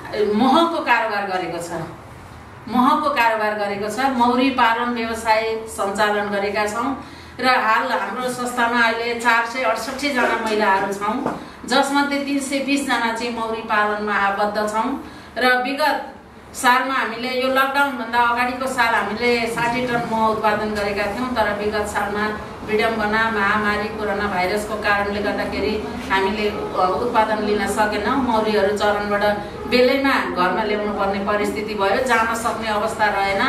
महको कारोबार गरेको छ, महको कारोबार गरेको छ। मौरी पालन व्यवसाय सञ्चालन गरेका छौँ र हाल हाम्रो संस्थामा अहिले 468 जना महिलाहरू छौँ, जसमध्ये 320 जना चाहिँ मौरी पालनमा आबद्ध छौँ। र विगत सालमा हामीले यो लकडाउनभन्दा अगाडिको साल हामीले 60 टन मह उत्पादन गरेका थियौँ, तर विगत सालमा विडम्बना महामारी कोरोना भाइरसको कारणले गर्दाखेरि हामीले उत्पादन लिन सकेनौँ। मौरीहरू चरणबाट बेलैमा घरमा ल्याउनु पर्ने परिस्थिति भयो, जान सक्ने अवस्था रहेन।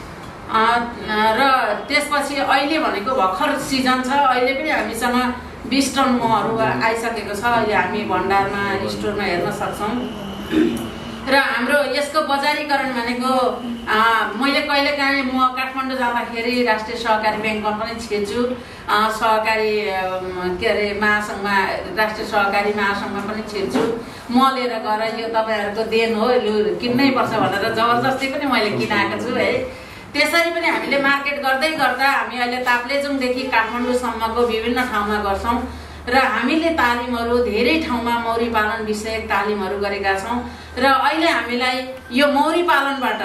र त्यसपछि अहिले भनेको भर्खर सिजन छ, अहिले पनि हामीसँग 20 टन महहरू आइसकेको छ। अहिले हामी भण्डारमा स्टोरमा हेर्न सक्छौँ। र हाम्रो यसको बजारीकरण भनेको मैले कहिलेकाहीँ म काठमाडौँ जाँदाखेरि राष्ट्रिय सहकारी ब्याङ्कमा पनि छिर्छु, सहकारी के अरे महासङ्घमा, राष्ट्रिय सहकारी महासङ्घमा पनि छिर्छु। म लिएर गएर यो तपाईँहरूको देन हो, लु किन्नै पर्छ भनेर जबरजस्ती पनि मैले किनाएको छु है। त्यसरी पनि हामीले मार्केट गर्दै गर्दा हामी अहिले ताप्लेजुङदेखि काठमाडौँसम्मको विभिन्न ठाउँमा गर्छौँ र हामीले तालिमहरू धेरै ठाउँमा मौरी पालन विषयक तालिमहरू गरेका छौँ। र अहिले हामीलाई यो मौरी पालनबाट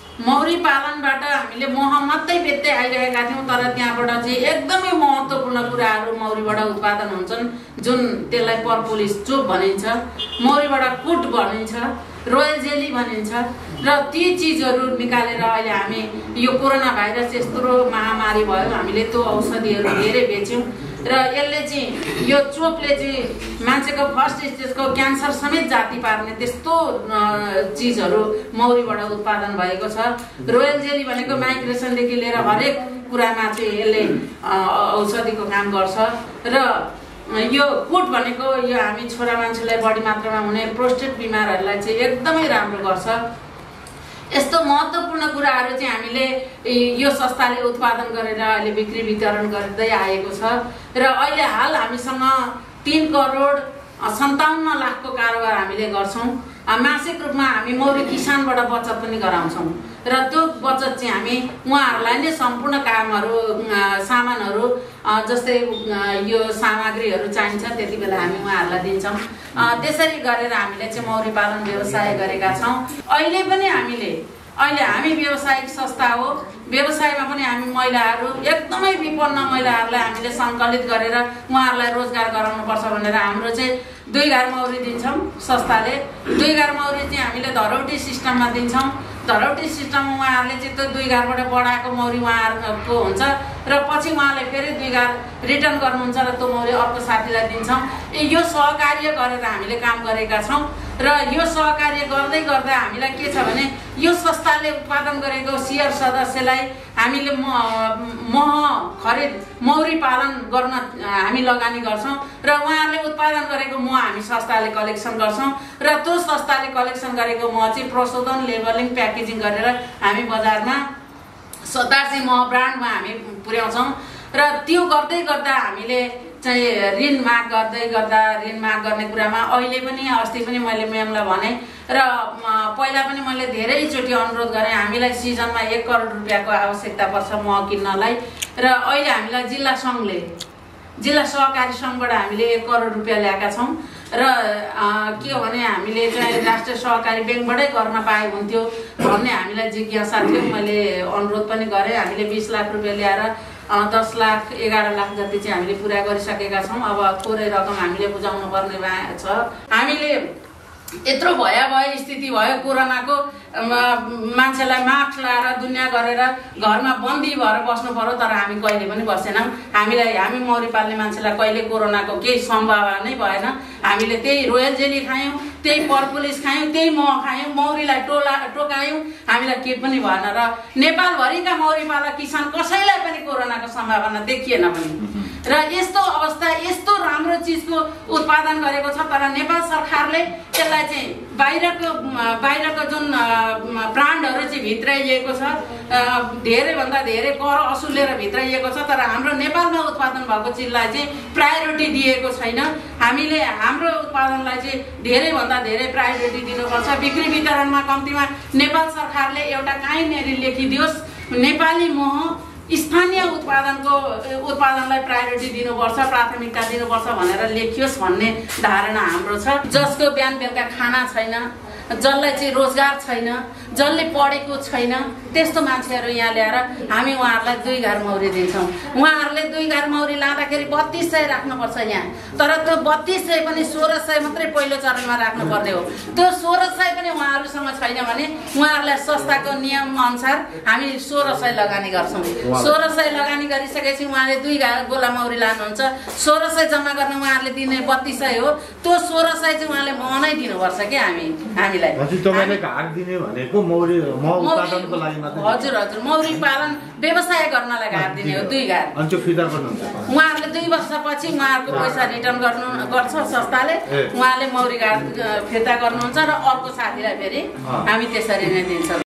हामीले मह मात्रै बेच्दै आइरहेका थियौँ, तर त्यहाँबाट चाहिँ एकदमै महत्त्वपूर्ण कुराहरू मौरीबाट उत्पादन हुन्छन्, जुन त्यसलाई पर्पोलिस चोप भनिन्छ, मौरीबाट कुट भनिन्छ, रोयल जेली भनिन्छ। र ती चिजहरू निकालेर अहिले हामी यो कोरोना भाइरस यत्रो महामारी भयो, हामीले त्यो औषधिहरू धेरै बेच्यौँ। र यसले चाहिँ यो चोपले चाहिँ मान्छेको फर्स्ट स्टेजको क्यान्सर समेत जाती पार्ने त्यस्तो चिजहरू मौरीबाट उत्पादन भएको छ। रोयल जेली भनेको माइग्रेसनदेखि लिएर हरेक कुरामा चाहिँ यसले औषधिको काम गर्छ। र यो कुट भनेको यो हामी छोरा मान्छेलाई बढी मात्रामा हुने प्रोस्टेट बिमारहरूलाई चाहिँ एकदमै राम्रो गर्छ। यस्तो महत्त्वपूर्ण कुराहरू चाहिँ हामीले यो संस्थाले उत्पादन गरेर अहिले बिक्री वितरण गर्दै आएको छ। र अहिले हाल हामीसँग 3 करोड 57 लाखको कारोबार हामीले गर्छौँ। मासिक रूपमा हामी मौरी किसानबाट बचत पनि गराउँछौँ र त्यो बचत चाहिँ हामी उहाँहरूलाई नै सम्पूर्ण कामहरू सामानहरू जस्तै यो सामग्रीहरू चाहिन्छ त्यति बेला हामी उहाँहरूलाई दिन्छौँ। त्यसरी गरेर हामीले चाहिँ मौरी पालन व्यवसाय गरेका छौँ। अहिले हामी व्यावसायिक संस्था हो, व्यवसायमा पनि हामी महिलाहरू एकदमै विपन्न महिलाहरूलाई हामीले सङ्कलित गरेर उहाँहरूलाई रोजगार गराउनुपर्छ भनेर हाम्रो चाहिँ 2 घार मौरी दिन्छौँ संस्थाले। 2 घार मौरी चाहिँ हामीले धरौटी सिस्टममा दिन्छौँ। धरौटी सिस्टममा उहाँहरूले चाहिँ त्यो 2 घारबाट बढाएको मौरी उहाँहरूको हुन्छ र पछि उहाँले फेरि 2 घार रिटर्न गर्नुहुन्छ र त्यो मौरी अर्को साथीलाई दिन्छौँ। यो सहकार्य गरेर हामीले काम गरेका छौँ। र यो सहकार्य गर्दै गर्दा हामीलाई के छ भने यो संस्थाले उत्पादन गरेको सेयर सदस्यलाई हामीले मह खरिद मौरी पालन गर्न हामी लगानी गर्छौँ र उहाँहरूले उत्पादन गरेको मह हामी संस्थाले कलेक्सन गर्छौँ र त्यो संस्थाले कलेक्सन गरेको मह चाहिँ प्रशोधन लेबलिङ प्याकेजिङ गरेर हामी बजारमा दार्जिलिङ मह ब्रान्डमा हामी पुर्याउँछौँ। र त्यो गर्दै गर्दा हामीले चाहिँ ऋण माग गर्ने कुरामा अहिले पनि अस्ति पनि मैले म्यामलाई भने र पहिला पनि मैले धेरैचोटि अनुरोध गरेँ, हामीलाई सिजनमा 1 करोड रुपियाँको आवश्यकता पर्छ मह किन्नलाई। र अहिले हामीलाई जिल्ला सहकारी सङ्घबाट हामीले 1 करोड रुपियाँ ल्याएका छौँ। र के हो भने हामीले चाहिँ राष्ट्रिय सहकारी ब्याङ्कबाटै गर्न पाए हुन्थ्यो भन्ने हामीलाई जिज्ञासा थियो। मैले अनुरोध पनि गरेँ। हामीले 20 लाख रुपियाँ ल्याएर 10 लाख 11 लाख जति चाहिँ हामीले पुरा गरिसकेका छौँ। अब थोरै रकम हामीले बुझाउनु पर्ने छ। हामीले यत्रो भयावह स्थिति भयो कोरोनाको, मान्छेलाई मास्क लाएर दुनियाँ गरेर घरमा बन्दी भएर बस्नु पर्यो, तर हामी कहिले पनि बसेनौँ। हामी मौरी पाल्ने मान्छेलाई कहिले कोरोनाको केही सम्भावना नै भएन। हामीले त्यही रोयल जेली खायौँ, त्यही पर्पोलिस खायौँ, त्यही मह खायौँ, मौरीलाई टोकायौँ, हामीलाई केही पनि भएन। र नेपालभरिका मौरी पालक किसान कसैलाई पनि कोरोनाको सम्भावना देखिएन पनि। र यस्तो अवस्था यस्तो राम्रो चिजको उत्पादन गरेको छ, तर नेपाल सरकारले यसलाई चाहिँ बाहिरको जुन ब्रान्डहरू चाहिँ भित्राइएको छ, धेरैभन्दा धेरै कर असुलेर भित्राइएको छ, तर हाम्रो नेपालमा उत्पादन भएको चिजलाई चाहिँ प्रायोरिटी दिएको छैन। हामीले हाम्रो उत्पादनलाई चाहिँ धेरैभन्दा धेरै प्रायोरिटी दिनुपर्छ। बिक्री वितरणमा कम्तीमा नेपाल सरकारले एउटा काहीँनेरि लेखिदियोस्, नेपाली मह स्थानीय उत्पादनलाई प्रायोरिटी दिनुपर्छ, प्राथमिकता दिनुपर्छ भनेर लेखियोस् भन्ने धारणा हाम्रो छ। जसको बिहान बेलुका खाना छैन, जसलाई चाहिँ रोजगार छैन, जसले पढेको छैन, त्यस्तो मान्छेहरू यहाँ ल्याएर हामी उहाँहरूलाई 2 घर मौरी दिन्छौँ। उहाँहरूले 2 घर मौरी लाँदाखेरि 3200 राख्नुपर्छ यहाँ, तर त्यो 3200 पनि 1600 मात्रै पहिलो चरणमा राख्नुपर्ने हो। त्यो 1600 पनि उहाँहरूसँग छैन भने उहाँहरूलाई संस्थाको नियम अनुसार हामी 1600 लगानी गर्छौँ। 1600 लगानी गरिसकेपछि उहाँले 2 गोला मौरी लानुहुन्छ, 1600 जम्मा गर्न उहाँहरूले दिने 3200 हो। त्यो 1600 चाहिँ उहाँले महनै दिनुपर्छ क्या हामीलाई। तपाईले घर दिने भनेको मौरी उत्पादनको लागि मात्रै? हजुर हजुर, मौरी पालन व्यवसाय गर्नलाई घर दिने हो 2 घर। अनि त्यो फिर्ता गर्नुहुन्छ? उहाँहरूले 2 वर्षपछि उहाँहरूको पैसा रिटर्न गर्छ संस्थाले, उहाँले मौरी घर फिर्ता गर्नुहुन्छ र अर्को साथीलाई फेरि हामी त्यसरी नै दिन्छौँ।